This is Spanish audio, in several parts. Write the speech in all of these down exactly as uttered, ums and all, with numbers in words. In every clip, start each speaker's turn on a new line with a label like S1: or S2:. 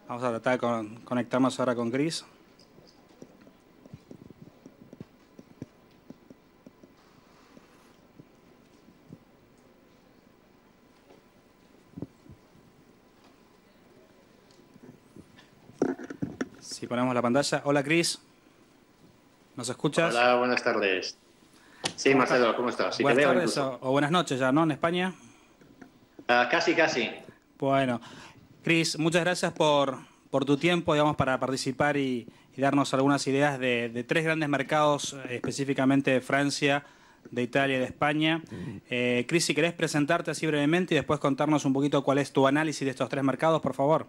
S1: Vamos a tratar de con, conectarnos ahora con Chris. Si ponemos la pantalla. Hola, Chris. ¿Nos escuchas?
S2: Hola, buenas tardes. Sí, Marcelo, ¿cómo estás? Sí,
S1: buenas
S2: te veo
S1: tardes o, o buenas noches ya, ¿no? En España.
S2: Uh, casi, casi.
S1: Bueno, Chris, muchas gracias por, por tu tiempo, digamos, para participar y, y darnos algunas ideas de, de tres grandes mercados, eh, específicamente de Francia, de Italia y de España. Eh, Chris, si querés presentarte así brevemente y después contarnos un poquito cuál es tu análisis de estos tres mercados, por favor.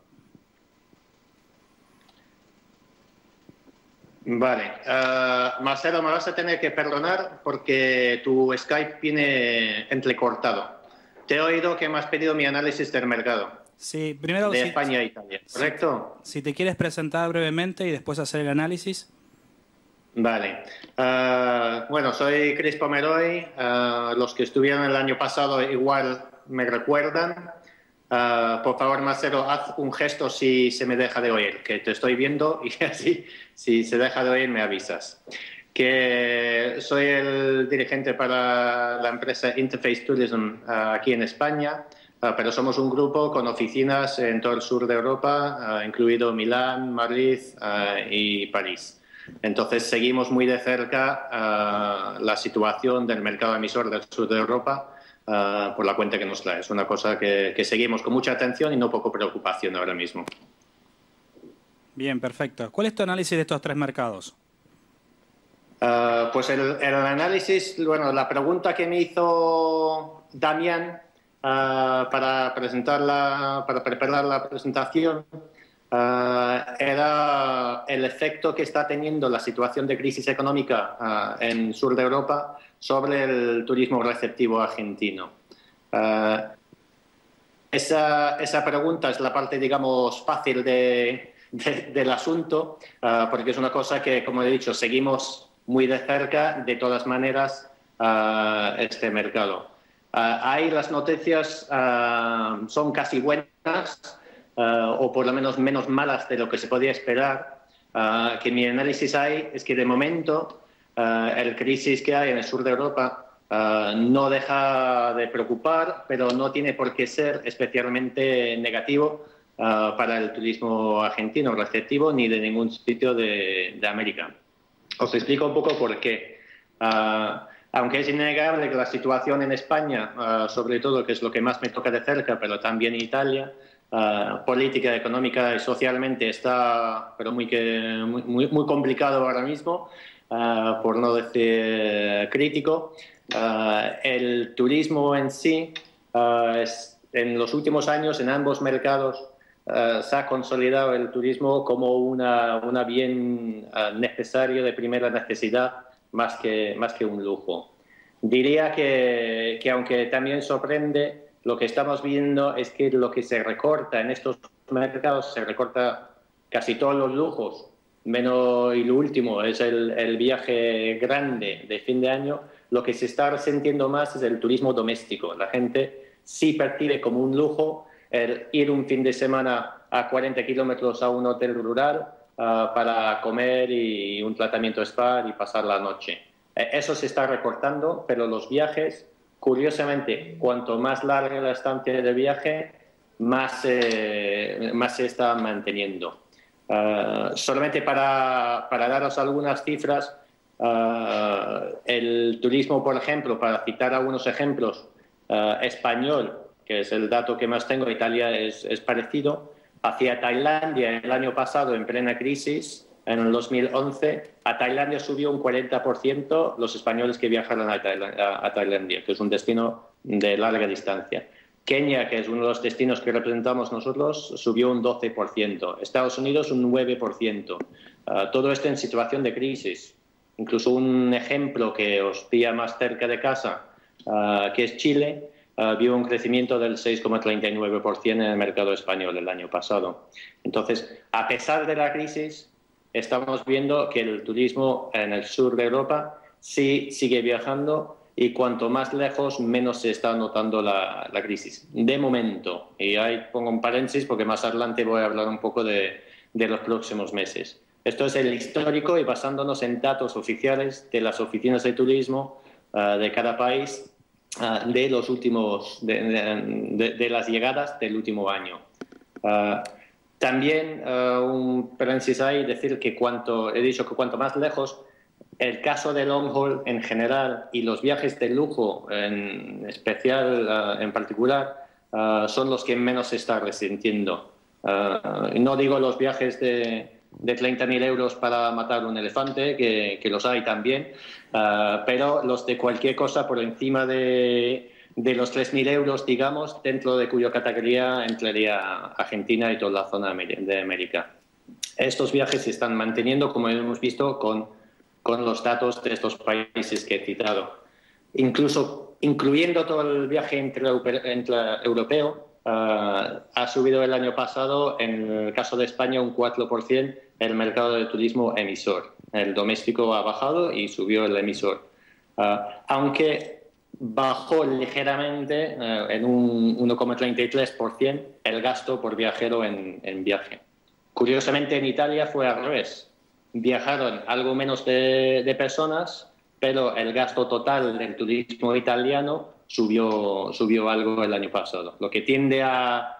S2: Vale. Uh, Marcelo, me vas a tener que perdonar porque tu Skype viene entrecortado. Te he oído que me has pedido mi análisis del mercado.
S1: Sí, primero...
S2: De
S1: si,
S2: España e Italia, ¿correcto?
S1: Si, si te quieres presentar brevemente y después hacer el análisis.
S2: Vale. Uh, bueno, soy Chris Pomeroy. Uh, los que estuvieron el año pasado igual me recuerdan. Uh, por favor, Marcelo, haz un gesto si se me deja de oír, que te estoy viendo y así, si se deja de oír, me avisas. Que soy el dirigente para la empresa Interface Tourism uh, aquí en España, uh, pero somos un grupo con oficinas en todo el sur de Europa, uh, incluido Milán, Madrid uh, y París. Entonces, seguimos muy de cerca uh, la situación del mercado emisor del sur de Europa, Uh, por la cuenta que nos trae. Es una cosa que, que seguimos con mucha atención y no poco preocupación ahora mismo.
S1: Bien, perfecto. ¿Cuál es tu análisis de estos tres mercados?
S2: Uh, pues el, el análisis, bueno, la pregunta que me hizo Damián uh, para, presentarla, para preparar la presentación uh, era el efecto que está teniendo la situación de crisis económica uh, en el sur de Europa sobre el turismo receptivo argentino. Uh, esa, esa pregunta es la parte, digamos, fácil de, de, del asunto, uh, porque es una cosa que, como he dicho, seguimos muy de cerca, de todas maneras, uh, este mercado. Uh, ahí las noticias uh, son casi buenas, uh, o por lo menos menos malas de lo que se podía esperar. Uh, que mi análisis ahí es que, de momento, Uh, el crisis que hay en el sur de Europa uh, no deja de preocupar, pero no tiene por qué ser especialmente negativo uh, para el turismo argentino receptivo ni de ningún sitio de, de América. Os explico un poco por qué. Uh, aunque es innegable que la situación en España, uh, sobre todo, que es lo que más me toca de cerca, pero también en Italia, uh, política, económica y socialmente está pero muy, que, muy, muy complicado ahora mismo. Uh, por no decir crítico. Uh, el turismo en sí, uh, es, en los últimos años, en ambos mercados, uh, se ha consolidado el turismo como una, una bien uh, necesario, de primera necesidad, más que, más que un lujo. Diría que, que, aunque también sorprende, lo que estamos viendo es que lo que se recorta en estos mercados, se recorta casi todos los lujos, menos, y lo último es el, el viaje grande de fin de año. Lo que se está sintiendo más es el turismo doméstico. La gente sí percibe como un lujo el ir un fin de semana a cuarenta kilómetros a un hotel rural uh, para comer y un tratamiento spa y pasar la noche. Eso se está recortando, pero los viajes, curiosamente, cuanto más larga la estancia de viaje, más, eh, más se está manteniendo. Uh, solamente para, para daros algunas cifras, uh, el turismo, por ejemplo, para citar algunos ejemplos, uh, español, que es el dato que más tengo, Italia es, es parecido, hacia Tailandia el año pasado, en plena crisis, en el dos mil once, a Tailandia subió un cuarenta por ciento los españoles que viajaron a Tailandia, a, a Tailandia, que es un destino de larga distancia. Kenia, que es uno de los destinos que representamos nosotros, subió un doce por ciento. Estados Unidos un nueve por ciento. Uh, todo esto en situación de crisis. Incluso un ejemplo que os pilla más cerca de casa, uh, que es Chile, uh, vio un crecimiento del seis coma treinta y nueve por ciento en el mercado español el año pasado. Entonces, a pesar de la crisis, estamos viendo que el turismo en el sur de Europa sí sigue viajando y cuanto más lejos, menos se está notando la, la crisis. De momento, y ahí pongo un paréntesis porque más adelante voy a hablar un poco de, de los próximos meses. Esto es el histórico y basándonos en datos oficiales de las oficinas de turismo uh, de cada país uh, de los últimos, de, de, de las llegadas del último año. Uh, también uh, un paréntesis ahí, decir que cuanto, he dicho que cuanto más lejos, el caso del long haul en general y los viajes de lujo en especial, uh, en particular, uh, son los que menos se está resintiendo. Uh, no digo los viajes de, de treinta mil euros para matar un elefante, que, que los hay también, uh, pero los de cualquier cosa por encima de, de los tres mil euros, digamos, dentro de cuya categoría entraría Argentina y toda la zona de América. Estos viajes se están manteniendo, como hemos visto, con con los datos de estos países que he citado. Incluso incluyendo todo el viaje intraeuropeo, uh, ha subido el año pasado, en el caso de España, un cuatro por ciento el mercado de turismo emisor. El doméstico ha bajado y subió el emisor. Uh, aunque bajó ligeramente uh, en un uno coma treinta y tres por ciento el gasto por viajero en, en viaje. Curiosamente, en Italia fue al revés. Viajaron algo menos de, de personas, pero el gasto total del turismo italiano subió, subió algo el año pasado, lo que tiende a,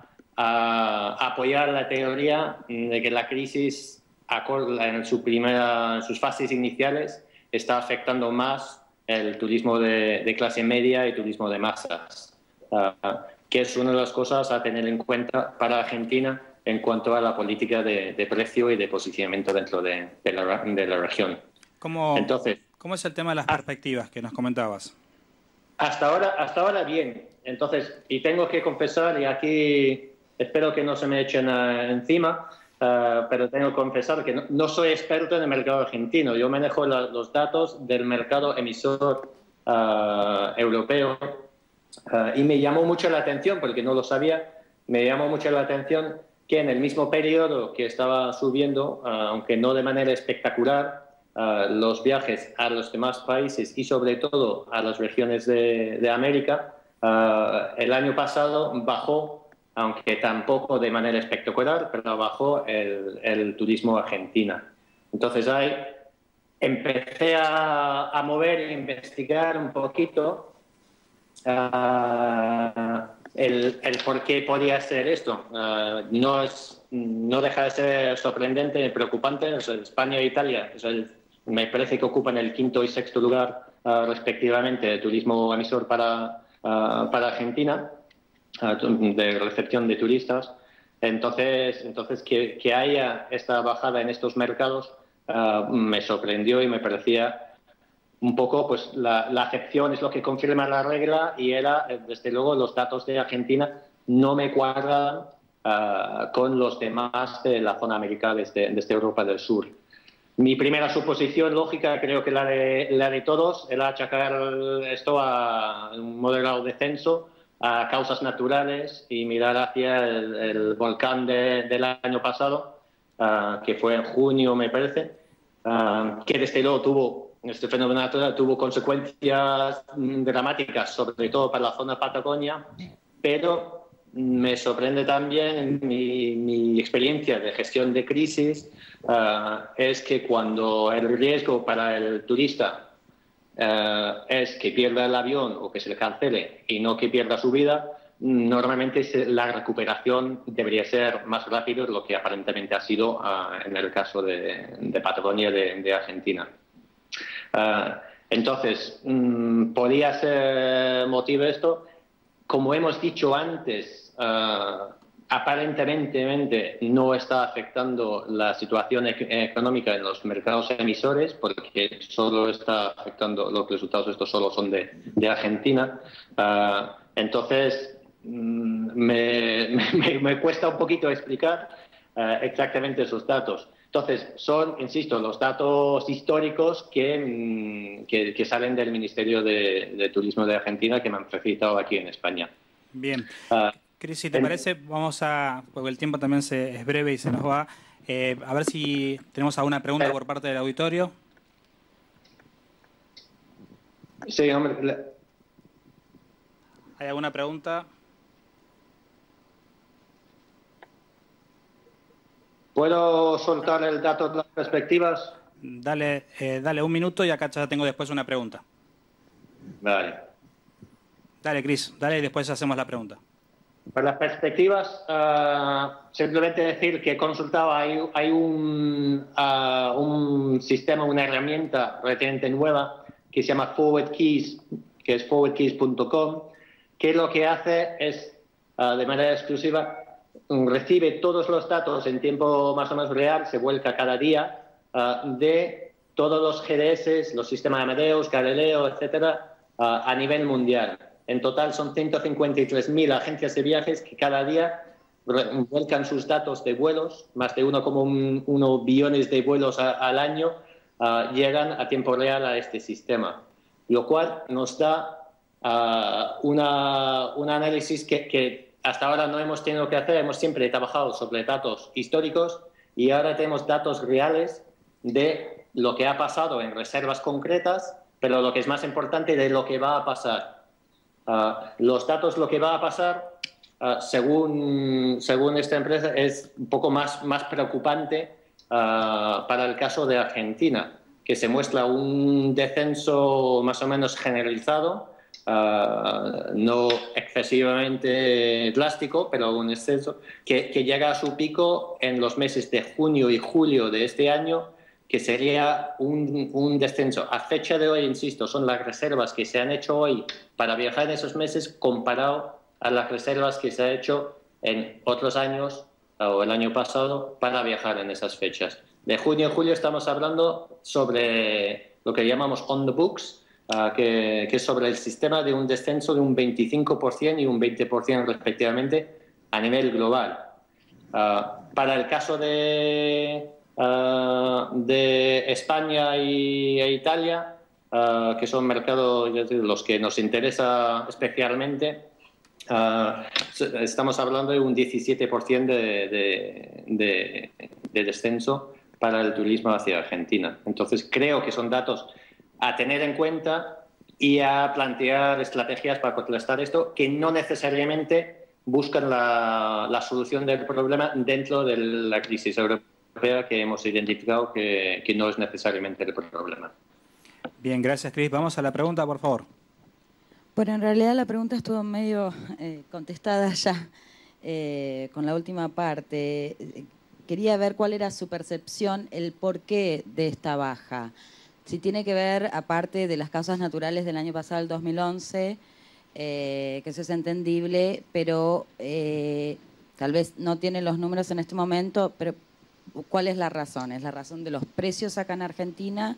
S2: a apoyar la teoría de que la crisis en, su primera, en sus fases iniciales está afectando más el turismo de, de clase media y turismo de masas, uh, que es una de las cosas a tener en cuenta para Argentina en cuanto a la política de, de precio y de posicionamiento dentro de, de, la, de la región.
S1: ¿Cómo,
S2: Entonces,
S1: ¿Cómo es el tema de las perspectivas que nos comentabas?
S2: Hasta ahora, hasta ahora bien. Entonces, y tengo que confesar, y aquí espero que no se me echen uh, encima, uh, pero tengo que confesar que no, no soy experto en el mercado argentino. Yo manejo la, los datos del mercado emisor uh, europeo uh, y me llamó mucho la atención, porque no lo sabía, me llamó mucho la atención que en el mismo periodo que estaba subiendo, uh, aunque no de manera espectacular, uh, los viajes a los demás países y sobre todo a las regiones de, de América, uh, el año pasado bajó, aunque tampoco de manera espectacular, pero bajó el, el turismo a Argentina. Entonces ahí empecé a, a mover e investigar un poquito uh, El, el por qué podía ser esto. Uh, no, es, no deja de ser sorprendente y preocupante. O sea, España e Italia, o sea, el, me parece que ocupan el quinto y sexto lugar uh, respectivamente de turismo emisor para, uh, para Argentina, uh, de recepción de turistas. Entonces, entonces que, que haya esta bajada en estos mercados uh, me sorprendió y me parecía un poco, pues la, la acepción es lo que confirma la regla y era, desde luego, los datos de Argentina no me cuadran uh, con los demás de la zona americana desde, desde Europa del Sur. Mi primera suposición lógica, creo que la de, la de todos, era achacar esto a un moderado descenso, a causas naturales y mirar hacia el, el volcán de, del año pasado, uh, que fue en junio, me parece, uh, que desde luego tuvo Este fenómeno natural tuvo consecuencias dramáticas, sobre todo para la zona de Patagonia, pero me sorprende también mi, mi experiencia de gestión de crisis, uh, es que cuando el riesgo para el turista uh, es que pierda el avión o que se le cancele y no que pierda su vida, normalmente la recuperación debería ser más rápida de lo que aparentemente ha sido uh, en el caso de, de Patagonia de, de Argentina. Uh, entonces, um, ¿podría ser motivo esto? Como hemos dicho antes, uh, aparentemente no está afectando la situación e económica en los mercados emisores, porque solo está afectando, los resultados estos solo son de, de Argentina. Uh, entonces, um, me, me, me cuesta un poquito explicar uh, exactamente esos datos. Entonces, son, insisto, los datos históricos que, que, que salen del Ministerio de, de Turismo de Argentina que me han facilitado aquí en España.
S1: Bien. Uh, Cris, si te en... parece, vamos a, porque el tiempo también se, es breve y se nos va, eh, a ver si tenemos alguna pregunta por parte del auditorio.
S2: Sí, hombre.
S1: ¿Hay alguna pregunta?
S2: ¿Puedo soltar el dato de las perspectivas?
S1: Dale, eh, dale un minuto y acá ya tengo después una pregunta.
S2: Vale.
S1: Dale, Chris, dale y después hacemos la pregunta.
S2: Para las perspectivas, uh, simplemente decir que he consultado, hay, hay un, uh, un sistema, una herramienta reciente nueva que se llama Forward Keys, que es forward keys punto com, que lo que hace es, uh, de manera exclusiva, recibe todos los datos en tiempo más o menos real, se vuelca cada día, uh, de todos los G D S, los sistemas de Amadeus, Galileo, etcétera, uh, a nivel mundial. En total son ciento cincuenta y tres mil agencias de viajes que cada día vuelcan sus datos de vuelos, más de uno coma uno billones de vuelos a, al año uh, llegan a tiempo real a este sistema, lo cual nos da uh, una, un análisis que, que hasta ahora no hemos tenido que hacer. Hemos siempre trabajado sobre datos históricos y ahora tenemos datos reales de lo que ha pasado en reservas concretas, pero lo que es más importante, de lo que va a pasar. Uh, los datos, lo que va a pasar, uh, según, según esta empresa, es un poco más, más preocupante uh, para el caso de Argentina, que se muestra un descenso más o menos generalizado, uh, no excesivamente drástico, pero un descenso que, que llega a su pico en los meses de junio y julio de este año, que sería un, un descenso. A fecha de hoy, insisto, son las reservas que se han hecho hoy para viajar en esos meses comparado a las reservas que se han hecho en otros años o el año pasado para viajar en esas fechas. De junio y julio estamos hablando sobre lo que llamamos on the books, uh, que, que es sobre el sistema de un descenso de un veinticinco por ciento y un veinte por ciento respectivamente a nivel global. Uh, para el caso de... Uh, de España y, e Italia, uh, que son mercados los que nos interesa especialmente, uh, estamos hablando de un diecisiete por ciento de, de, de, de descenso para el turismo hacia Argentina. Entonces creo que son datos a tener en cuenta y a plantear estrategias para contrastar esto, que no necesariamente buscan la, la solución del problema dentro de la crisis europea, que hemos identificado que, que no es necesariamente el problema.
S1: Bien, gracias, Chris. Vamos a la pregunta, por favor.
S3: Bueno, en realidad la pregunta estuvo medio eh, contestada ya eh, con la última parte. Quería ver cuál era su percepción, el porqué de esta baja. Si tiene que ver, aparte de las causas naturales del año pasado, el dos mil once, eh, que eso es entendible, pero eh, tal vez no tiene los números en este momento, pero ¿cuál es la razón? ¿Es la razón de los precios acá en Argentina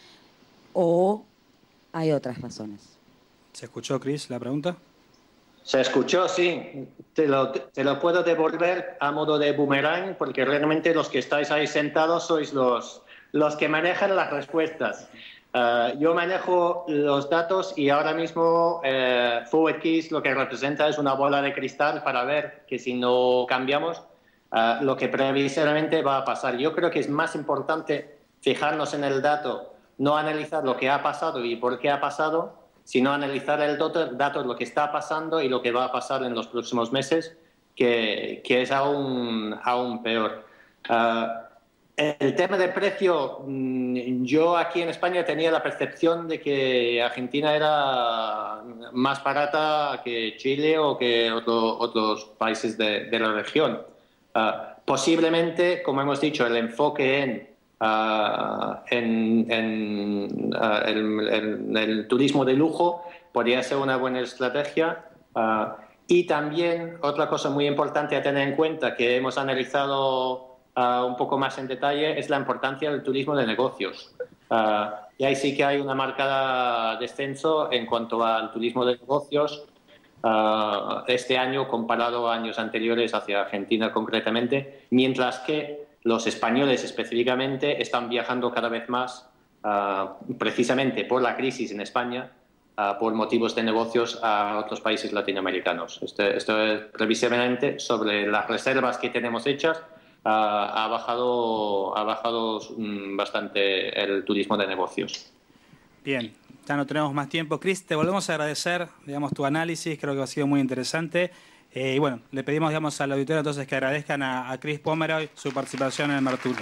S3: o hay otras razones?
S1: ¿Se escuchó, Chris, la pregunta?
S2: Se escuchó, sí. Te lo, te lo puedo devolver a modo de boomerang, porque realmente los que estáis ahí sentados sois los, los que manejan las respuestas. Uh, yo manejo los datos y ahora mismo uh, Forward Keys lo que representa es una bola de cristal para ver que si no cambiamos, Uh, lo que previsiblemente va a pasar. Yo creo que es más importante fijarnos en el dato, no analizar lo que ha pasado y por qué ha pasado, sino analizar el dato, dato lo que está pasando y lo que va a pasar en los próximos meses, que, que es aún, aún peor. Uh, el tema del precio, yo aquí en España tenía la percepción de que Argentina era más barata que Chile o que otro, otros países de, de la región. Uh, posiblemente, como hemos dicho, el enfoque en, uh, en, en uh, el, el, el turismo de lujo podría ser una buena estrategia. Uh, y también otra cosa muy importante a tener en cuenta, que hemos analizado uh, un poco más en detalle, es la importancia del turismo de negocios. Uh, y ahí sí que hay una marcada descenso en cuanto al turismo de negocios Uh, este año comparado a años anteriores hacia Argentina concretamente, mientras que los españoles específicamente están viajando cada vez más uh, precisamente por la crisis en España, uh, por motivos de negocios a otros países latinoamericanos. Esto, esto es previsiblemente sobre las reservas que tenemos hechas. Uh, ha bajado, ha bajado um, bastante el turismo de negocios.
S1: Bien, ya no tenemos más tiempo. Chris, te volvemos a agradecer, digamos, tu análisis, creo que ha sido muy interesante. Eh, y bueno, le pedimos, digamos, al auditorio entonces que agradezcan a, a Chris Pomeroy su participación en el Merturno.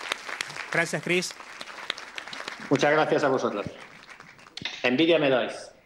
S1: Gracias, Chris.
S2: Muchas gracias a vosotros. Envidia me dais.